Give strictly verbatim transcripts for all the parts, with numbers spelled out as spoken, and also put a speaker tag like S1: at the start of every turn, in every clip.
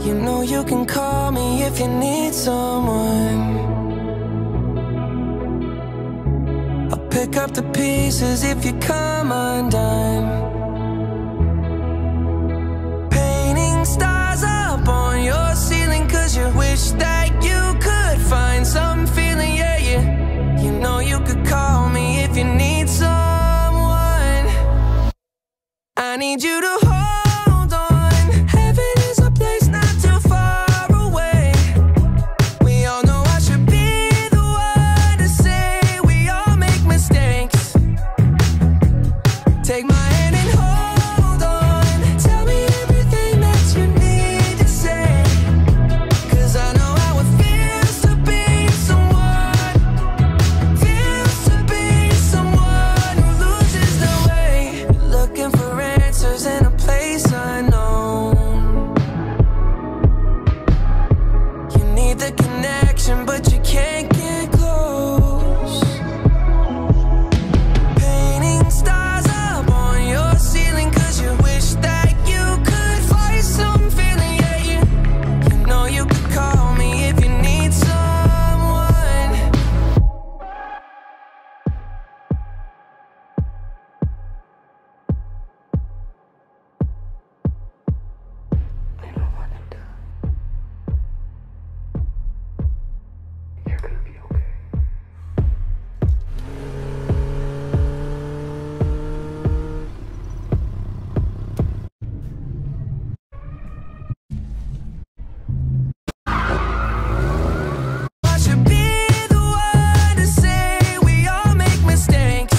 S1: You know you can call me if you need someone. I'll pick up the pieces if you come undone. Painting stars up on your ceiling, cause you wish that you could find some feeling, yeah, yeah. You know you could call me if you need someone. I need you to hold on. Heaven is a place not too far away. We all know I should be the one to say we all make mistakes. Take my hand and hold on. Tell me everything that you need to say, cause I know how it feels to be someone, feels to be someone who loses their way. Looking for answers in a place unknown. You need the connection, but you can't get close. Painting stars up on your ceiling, cause you wish that you could find some feeling, yeah, yeah. You know you could call me if you need someone.
S2: I know what to do. You're gonna be okay.
S1: I should be the one to say we all make mistakes.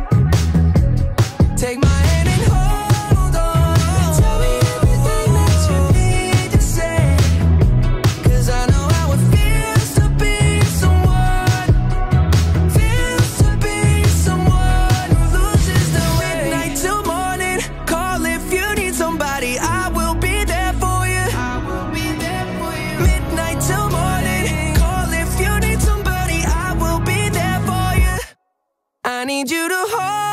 S1: Take my hand and hold on. Tell me everything that you need to say, cause I know how it feels to be someone, feels to be someone who loses their way. Midnight till morning, call if you need somebody. I will be there for you. I will be there for you. Midnight till morning, call if you need somebody. I will be there for you. I need you to hold